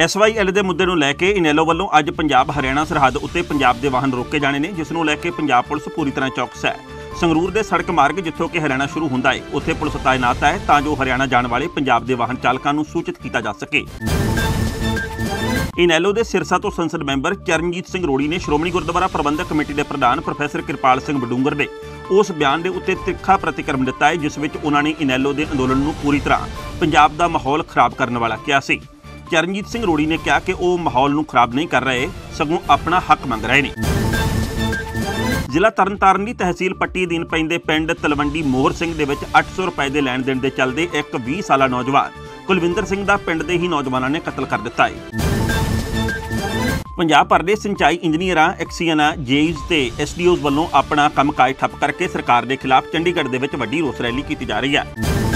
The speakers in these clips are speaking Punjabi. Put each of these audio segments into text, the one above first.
SYL ਦੇ ਮੁੱਦੇ ਨੂੰ ਲੈ ਕੇ ਇਨੈਲੋ ਵੱਲੋਂ ਅੱਜ ਪੰਜਾਬ ਹਰਿਆਣਾ ਸਰਹੱਦ ਉੱਤੇ ਪੰਜਾਬ ਦੇ ਵਾਹਨ ਰੋਕੇ ਜਾਣੇ ਨੇ, ਜਿਸ ਨੂੰ ਲੈ ਕੇ ਪੰਜਾਬ ਪੁਲਿਸ ਪੂਰੀ ਤਰ੍ਹਾਂ ਚੌਕਸ ਹੈ। ਸੰਗਰੂਰ ਦੇ ਸੜਕ ਮਾਰਗ ਜਿੱਥੋਂ ਕਿ ਹਰਿਆਣਾ ਸ਼ੁਰੂ ਹੁੰਦਾ ਹੈ, ਉੱਥੇ ਪੁਲਿਸ ਤਾਇਨਾਤ ਹੈ ਤਾਂ ਜੋ ਹਰਿਆਣਾ ਜਾਣ ਵਾਲੇ ਪੰਜਾਬ ਦੇ ਵਾਹਨ ਚਾਲਕਾਂ ਨੂੰ ਸੂਚਿਤ ਕੀਤਾ ਜਾ ਸਕੇ। ਇਨੈਲੋ ਦੇ ਸਿਰਸਾ ਤੋਂ ਸੰਸਦ ਮੈਂਬਰ ਚਰਨਜੀਤ ਸਿੰਘ ਰੋੜੀ ਨੇ ਸ਼੍ਰੋਮਣੀ ਗੁਰਦੁਆਰਾ ਪ੍ਰਬੰਧਕ ਕਮੇਟੀ ਦੇ ਪ੍ਰਧਾਨ ਪ੍ਰੋਫੈਸਰ ਕਿਰਪਾਲ ਸਿੰਘ ਬਡੂੰਗਰ ਦੇ ਉਸ ਬਿਆਨ ਦੇ ਉੱਤੇ ਤਿੱਖਾ ਪ੍ਰਤੀਕਰਮ ਦਿੱਤਾ ਹੈ, ਜਿਸ ਵਿੱਚ ਉਹਨਾਂ ਨੇ ਇਨੈਲੋ ਦੇ ਅੰਦੋਲਨ ਨੂੰ ਪੂਰੀ ਤਰ੍ਹਾਂ ਪੰਜਾਬ ਦਾ ਮਾਹੌਲ ਖਰਾਬ ਕਰਨ ਵਾਲਾ ਕਿਹਾ ਸੀ। ਚਰਨਜੀਤ ਸਿੰਘ ਰੋੜੀ ਨੇ ਕਿਹਾ ਕਿ ਉਹ ਮਾਹੌਲ ਨੂੰ ਖਰਾਬ ਨਹੀਂ ਕਰ ਰਹੇ, ਸਗੋਂ ਆਪਣਾ ਹੱਕ ਮੰਗ ਰਹੇ ਨੇ। ਜ਼ਿਲ੍ਹਾ ਤਰਨਤਾਰਨ ਦੀ ਤਹਿਸੀਲ ਪੱਟੀ ਅਧੀਨ ਪੈਂਦੇ ਪਿੰਡ ਤਲਵੰਡੀ ਮੋਹਰ ਸਿੰਘ ਦੇ ਵਿੱਚ 800 ਰੁਪਏ ਦੇ ਲੈਣ ਦੇਣ ਦੇ ਚੱਲਦੇ ਇੱਕ 20 ਸਾਲਾ ਨੌਜਵਾਨ ਕੁਲਵਿੰਦਰ ਸਿੰਘ ਦਾ ਪਿੰਡ ਦੇ ਹੀ ਨੌਜਵਾਨਾਂ ਨੇ ਕਤਲ ਕਰ ਦਿੱਤਾ ਹੈ। ਪੰਜਾਬ ਭਰ ਦੇ ਸਿੰਚਾਈ ਇੰਜੀਨੀਅਰਾਂ, ਐਕਸੀਅਨਾਂ, ਜੇਈਜ਼ ਤੇ SDOs ਵੱਲੋਂ ਆਪਣਾ ਕੰਮਕਾਜ ਠੱਪ ਕਰਕੇ ਸਰਕਾਰ ਦੇ ਖਿਲਾਫ ਚੰਡੀਗੜ੍ਹ ਦੇ ਵਿੱਚ ਵੱਡੀ ਰੋਸ ਰੈਲੀ ਕੀਤੀ ਜਾ ਰਹੀ ਹੈ।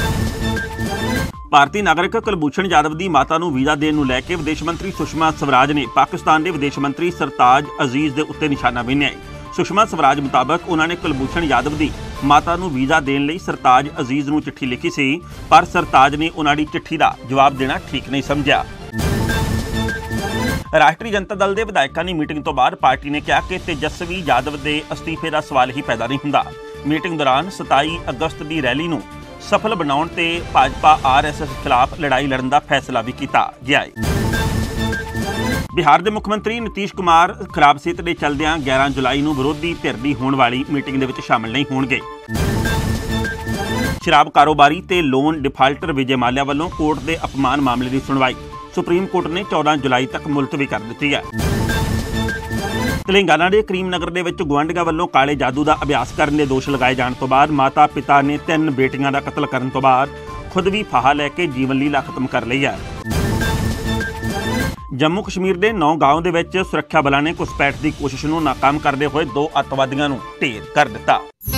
ਭਾਰਤੀ ਨਾਗਰਿਕ ਕੁਲਭੂਸ਼ਣ ਯਾਦਵ ਦੀ ਮਾਤਾ ਨੂੰ ਵੀਜ਼ਾ ਦੇਣ ਨੂੰ ਲੈ ਕੇ ਵਿਦੇਸ਼ ਮੰਤਰੀ ਸੁਸ਼ਮਾ ਸਵਰਾਜ ਨੇ ਪਾਕਿਸਤਾਨ ਦੇ ਵਿਦੇਸ਼ ਮੰਤਰੀ ਸਰਤਾਜ ਅਜ਼ੀਜ਼ ਦੇ ਉੱਤੇ ਨਿਸ਼ਾਨਾ ਬਿੰਨ੍ਹਿਆ ਹੈ। ਸੁਸ਼ਮਾ ਸਵਰਾਜ ਮੁਤਾਬਕ ਉਹਨਾਂ ਨੇ ਕੁਲਭੂਸ਼ਣ ਯਾਦਵ ਦੀ ਮਾਤਾ ਨੂੰ ਵੀਜ਼ਾ ਦੇਣ ਲਈ ਸਰਤਾਜ ਅਜ਼ੀਜ਼ ਨੂੰ ਚਿੱਠੀ ਲਿਖੀ ਸੀ, ਪਰ ਸਰਤਾਜ ਨੇ ਉਹਨਾਂ ਦੀ ਚਿੱਠੀ ਦਾ ਜਵਾਬ ਦੇਣਾ ਠੀਕ ਨਹੀਂ ਸਮਝਿਆ। ਰਾਸ਼ਟਰੀ ਜਨਤਾ ਦਲ ਦੇ ਵਿਧਾਇਕਾਂ ਦੀ ਮੀਟਿੰਗ ਤੋਂ ਬਾਅਦ ਪਾਰਟੀ ਨੇ ਕਿਹਾ ਕਿ ਤੇਜਸਵੀ ਯਾਦਵ ਦੇ ਅਸਤੀਫੇ ਦਾ ਸਵਾਲ ਹੀ ਪੈਦਾ ਨਹੀਂ ਹੁੰਦਾ। ਮੀਟਿੰਗ ਦੌਰਾਨ 27 ਅਗਸਤ ਦੀ ਰੈਲੀ ਨੂੰ ਸਫਲ ਬਣਾਉਣ ਤੇ ਭਾਜਪਾ RSS ਖਿਲਾਫ ਲੜਾਈ ਲੜਨ ਦਾ ਫੈਸਲਾ ਵੀ ਕੀਤਾ ਗਿਆ ਹੈ। ਬਿਹਾਰ ਦੇ ਮੁੱਖ ਮੰਤਰੀ ਨਿਤੀਸ਼ ਕੁਮਾਰ ਖਰਾਬ ਸਿਹਤ ਦੇ ਚਲਦਿਆਂ 11 ਜੁਲਾਈ ਨੂੰ ਵਿਰੋਧੀ ਧਿਰ ਦੀ ਹੋਣ ਵਾਲੀ ਮੀਟਿੰਗ ਦੇ ਵਿੱਚ ਸ਼ਾਮਲ ਨਹੀਂ ਹੋਣਗੇ। ਸ਼ਰਾਬ ਕਾਰੋਬਾਰੀ ਤੇ ਲੋਨ ਡਿਫਾਲਟਰ ਵਿਜੇ ਮਾਲਿਆ ਵੱਲੋਂ ਕੋਰਟ ਦੇ ਅਪਮਾਨ ਮਾਮਲੇ ਦੀ ਸੁਣਵਾਈ ਸੁਪਰੀਮ ਕੋਰਟ ਨੇ 14 ਜੁਲਾਈ ਤੱਕ ਮੁਲਤਵੀ ਕਰ ਦਿੱਤੀ ਹੈ। ਤੇਲੰਗਾਨਾ ਦੇ ਕਰੀਮਨਗਰ ਦੇ ਵਿੱਚ ਗੁਆਂਢੀਆਂ ਵੱਲੋਂ ਕਾਲੇ ਜਾਦੂ ਦਾ ਅਭਿਆਸ ਕਰਨ ਦੇ ਦੋਸ਼ ਲਗਾਏ ਜਾਣ ਤੋਂ ਬਾਅਦ ਮਾਤਾ ਪਿਤਾ ਨੇ 3 ਬੇਟੀਆਂ ਦਾ ਕਤਲ ਕਰਨ ਤੋਂ ਬਾਅਦ ਖੁਦ ਵੀ ਫਾਹਾ ਲੈ ਕੇ ਜੀਵਨ ਲੀਲਾ ਖਤਮ ਕਰ ਲਈ ਹੈ। ਜੰਮੂ ਕਸ਼ਮੀਰ ਦੇ ਨੌਗਾਓਂ ਦੇ ਵਿੱਚ ਸੁਰੱਖਿਆ ਬਲਾਂ ਨੇ ਘੁਸਪੈਠ ਦੀ ਕੋਸ਼ਿਸ਼ ਨੂੰ ਨਾਕਾਮ ਕਰਦੇ ਹੋਏ 2 ਅੱਤਵਾਦੀਆਂ ਨੂੰ ਢੇਰ ਕਰ ਦਿੱਤਾ।